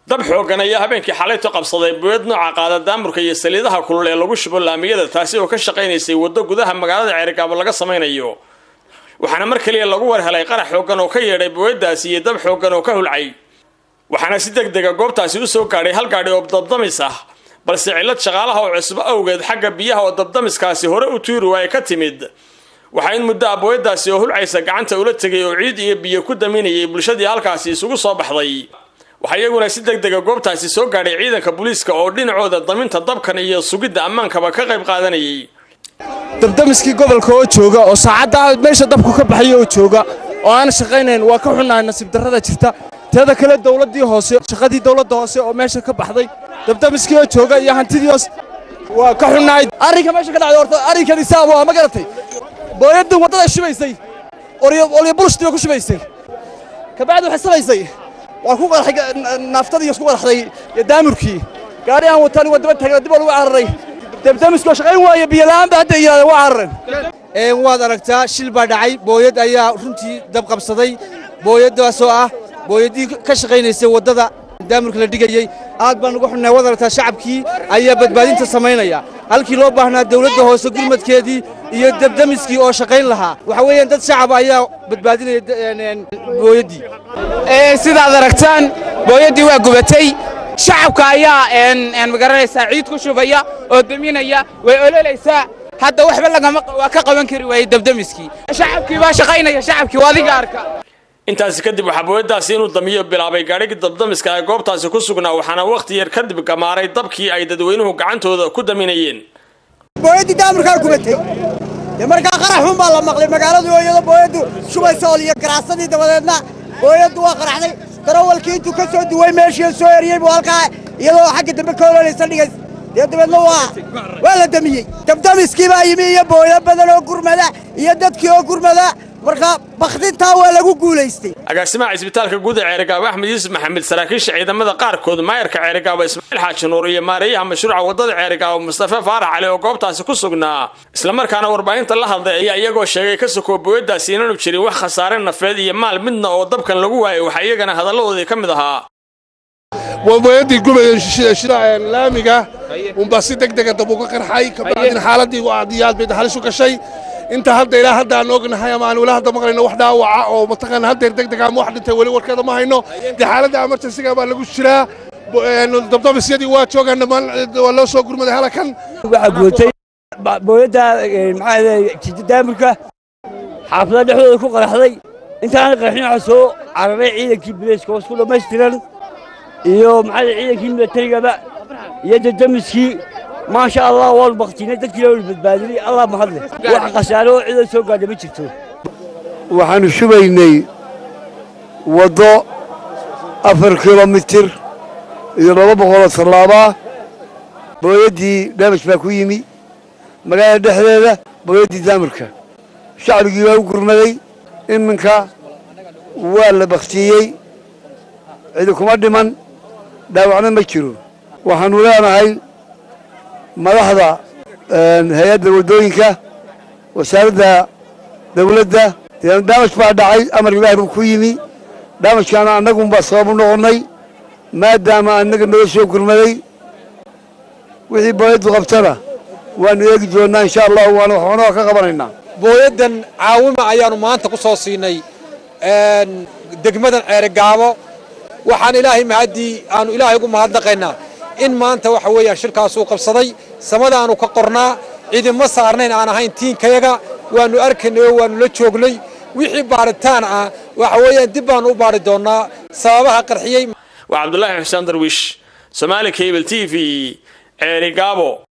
dab xoogan ayaa habeenkii xalayto qabsaday booyad nooca qaada daamurka iyo saliidaha kulul ee lagu shubo laamiyada taasi oo ka shaqaynaysay waddo gudaha magaalada Ceerigaabo laga samaynayo waxaana mar kaliya lagu warhelay qarax xoogan oo ka yeedhay booyadaasi iyo dab xoogan oo ka hulcay waxaana si degdeg ah goobtaasi u soo gaadhay hal gaadhi oo dabdamis ah balse cilad shaqaalaha oo cusub awgeed xagga biyaha oo dabdamiskaasi hore u tuuri waay ka timid waxa in muddo booyadaasi oo hulcaysa gacanta ula tagay oo ciid iyo biyo ku daminayay bulshadii halkaasi isugu soo baxday waxa iyaguna si degdeg ah goobtaasi soo gaadhay ciidanka booliiska oo dhinacooda daminta dabkan iyo sugidda ammaankaba ka qayb qaadanayay dabdamiskii gobolka oo jooga oo saacada meesha dabku ka baxay oo jooga oo aan shaqaynayn waa ka xunahay nasiib darrada jirta teeda kale dawladii hoose shaqadii dawladda hoose oo meesha ka baxday dabdamiskii oo jooga iyo hantidii hoose waa ka xunahay arrinka meesha ka dhacay horta arrinkan isaab waa ma garatay booyaddu wadada shubaysay oo bulshada ku shubaysay kabacdi waxa samaysay waa ku qarxay naftadii isku qarxday daamurkii gaari aan wataan wadaba tagay dib loo cararay dabdamiska shaqayn waaye biyo la'aan baa hadda yiraahdo waa cararan waad aragtaa shil baa dhacay booyad ayaa runtii dab qabsaday booyadaas oo ah booyadii ka shaqaynaysay wadada daamurka la dhigayay aad baan ugu xunnahay wada aragtaa shacabkii ayaa badbaadinta sameynaya halkii loo baahnaa dawladda hoose gurmadkeedii iyo dabdamiskii oo shaqayn lahaa waxa weeyaan dad shacab ayaa badbaadinaya booyadii sidaad aragtaan booyadii waa gubatay shacabka ayaa magaranaysaa ciid ku shubaya oo daminaya way ololaysaa hadda waxba lagama waa ka qaban kari waayay dabdamiskii shacabkii baa shaqaynaya shacabkii waa adiga arka intaas kadib waxa booyadaasi inuu damiyo bilaabay gaadhigii dabdamiska ay goobtaasi ku sugnaa waxaana waqti yar kadib gamaaray dabkii ay dadweynuhu gacantooda ku daminayeen booyadii daamurka gubatay markaa qarax xun baa la maqlay magaaladu iyadoo booyadu shubayso iyo garaasadii dabadeedna booyadu waa qaraxday darawalkii intuu ka soo duway meeshii soo eriyay buu halkaa iyadoo xagga dambe ka ololeysa dhigay dabadeedna waa la damiyey dabdamiskii baa yimi iyo booyo badan oo gurmada iyo dadkii oo gurmada marka bakhdinta waa lagu guuleystay agaasimaha isbitaalka guud ee Ceerigaabo Axmed Yuusuf Maxamed saraakiisha ciidamada qaarkood maayarka Ceerigaabo Ismaaciil Xaaji Nuur iyo maareeyaha mashruuca wadada Ceerigaabo Mustafa Faarax Cali oo goobtaasi ku sugnaa isla markaana warbaahinta la hadlay ayaa iyagoo sheegay ka soo booyadaasi inaanu jirin wax khasaare nafeed iyo maal midna oo dabkan lagu waayay waxa iyagana hadalladoodii ka mid ahaa وبيدي قبل شراء لامجة ومبسط دقة دبوك قرحي كبعدين حالتي وعديات بيد حالي شو كشيء أنت هذا إلى هذا نوجنا هيا معنا ولا هذا مقرنا وحدة أو متقن هذا دقة عم واحد تولي وركض ما هينو دي حالة عمرت السجا بالغ الشراء ضبط السيادي واتشوج أن ما ولا سوق قرمة هلا كان بويدا معاه دامركة حافظة نحن كل قرحي أنت أنا قرحين عسو عربي عيدك بليس كوس كله ما يشترن iyo maxay ciidankii militariga iyo dadamiskii ma sha Allah wal baqtina dadkii loo badbaadiyay Allah ma hadle wax qasaaro ciidan soo gaadhay ma jirto waxaanu shubaynay wado 4 kilomitir iyo 200 talaaba booyadii damage baa ku yimi magaalada dhexdeeda booyadii daamirka shacabigii waa u gurmaday iminka waa la baqtiyay cid kuma dhiman dhaawacna ma jiro waxaanu leenahay madaxda hay'adda wadooyinka wasaaradda dawladda damage baa dhacay amar ilaahay ku yimi damage-kana annagu ba sabab u noqonay maadaama annaga noo soo gurmaday wixii booyadu qabtana waanu eegi doonaa insha Allah waana waxaanu ka qabanaynaa booyadan caawima ayaanu maanta ku soo siinay degmadan Ceerigaabo waxaan ilaahay mahadii aanu ilaahay ugu mahadnaqaynaa in maanta waxa weeyaan shirkaas uu qabsaday samadaanu ka qornaa ciidamo saarnayn aan ahayn tiinkayaga waanu arkaynay waanu la joognay wixii baaritaan ah waxa weeyaan dib baan u baari doonaa sababaha qarxiyay waa Cabdullaahi Xuseen Darwish Somali Cable TV Ceerigaabo